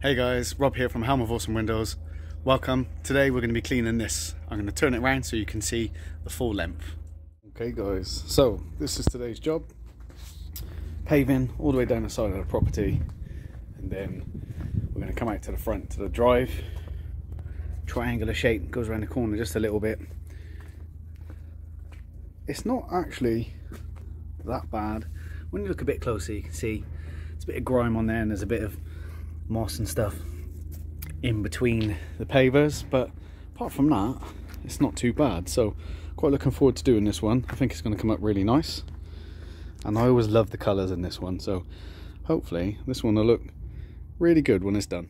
Hey guys, Rob here from Helm of Awesome Windows. Welcome. Today we're going to be cleaning this. I'm going to turn it around so you can see the full length. Okay guys, so this is today's job. Paving all the way down the side of the property, and then we're going to come out to the front to the drive. Triangular shape, goes around the corner just a little bit. It's not actually that bad. When you look a bit closer you can see there's a bit of grime on there and there's a bit of moss and stuff in between the pavers, but apart from that it's not too bad. So quite looking forward to doing this one. I think it's going to come up really nice, and I always love the colours in this one, so hopefully this one will look really good when it's done.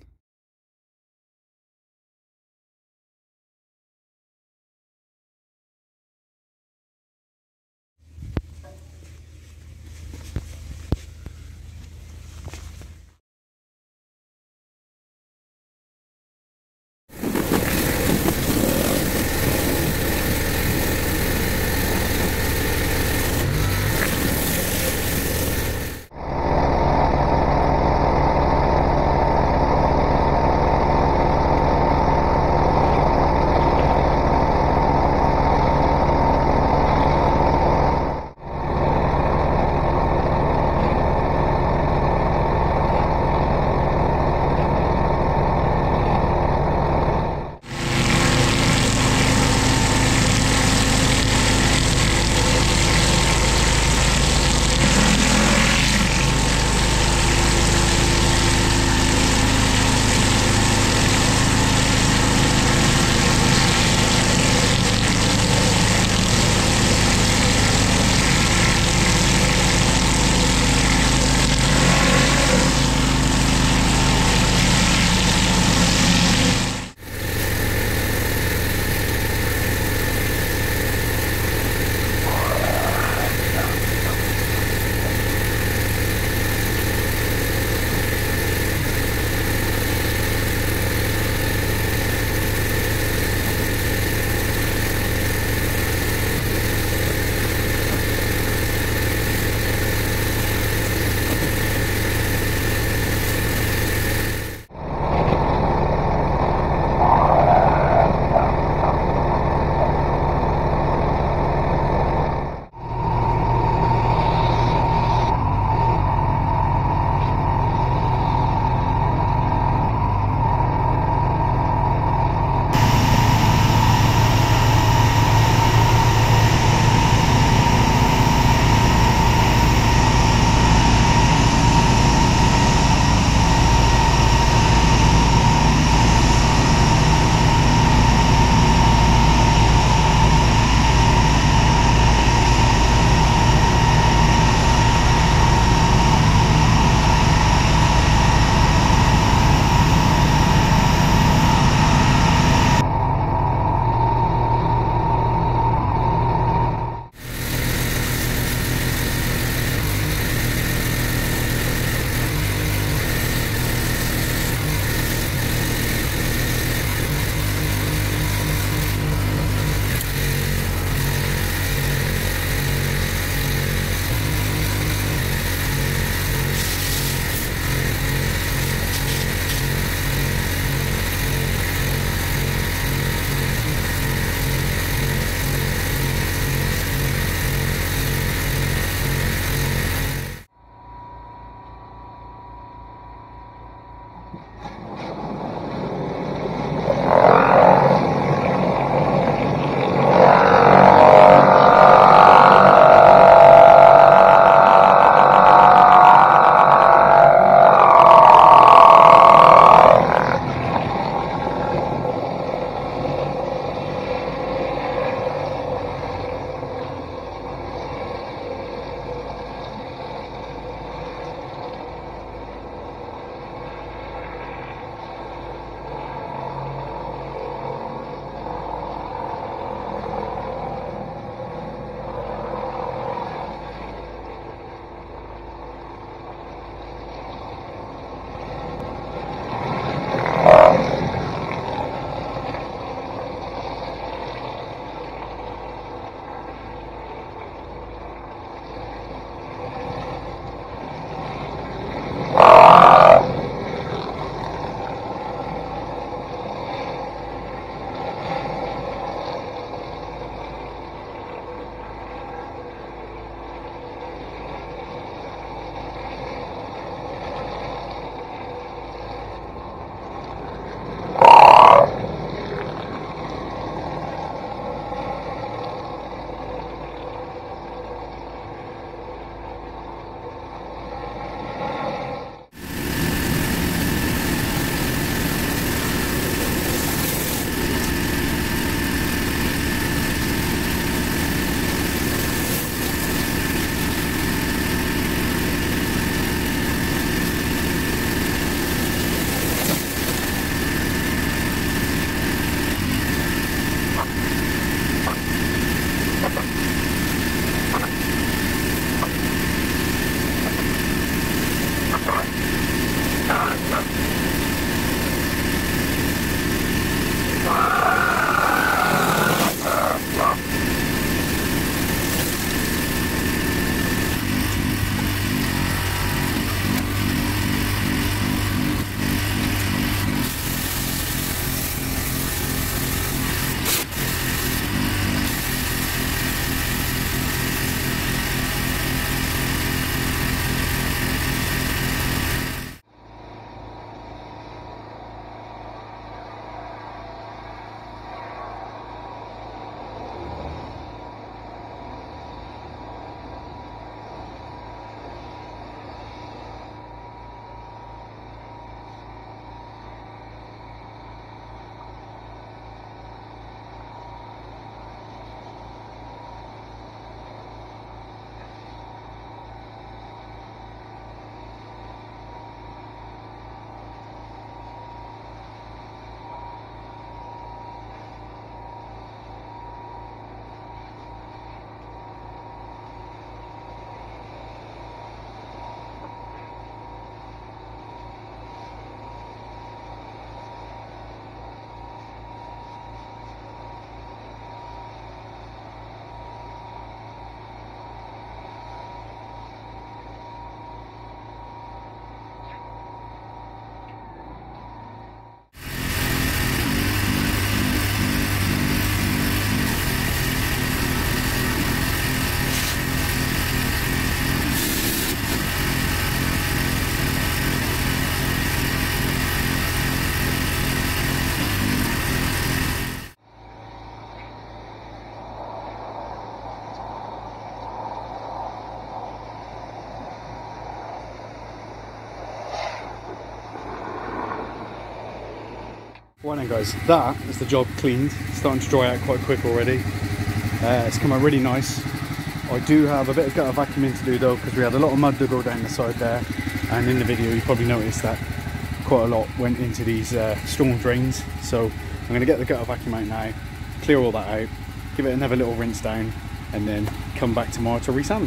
Right then guys, that is the job cleaned. It's starting to dry out quite quick already. It's come out really nice. I do have a bit of gutter vacuuming to do though, because we had a lot of mud to go down the side there, and in the video you probably noticed that quite a lot went into these storm drains. So I'm going to get the gutter vacuum out now, clear all that out, give it another little rinse down, and then come back tomorrow to resand.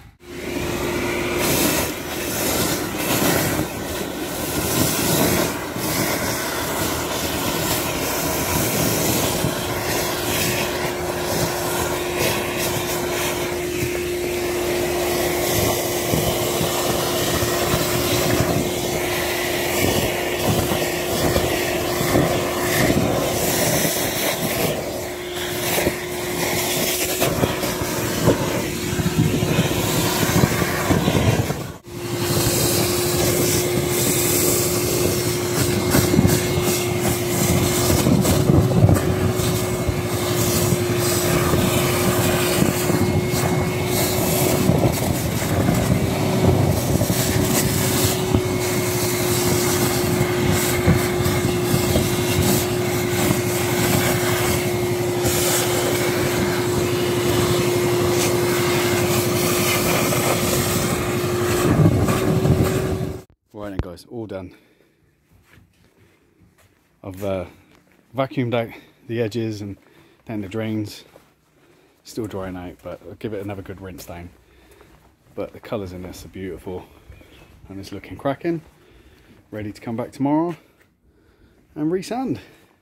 Right then guys, all done. I've vacuumed out the edges and down the drains. Still drying out, but I'll give it another good rinse down. But the colours in this are beautiful and it's looking cracking. Ready to come back tomorrow and resand.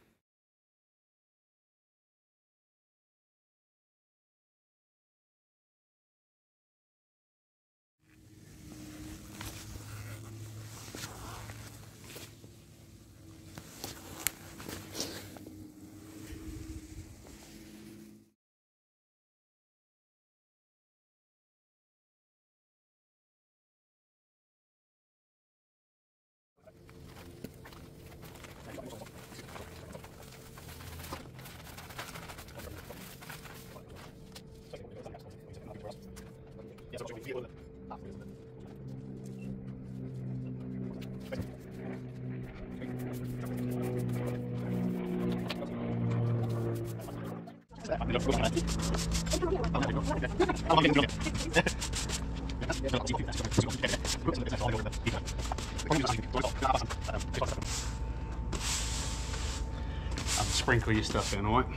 Sprinkle your stuff in, alright?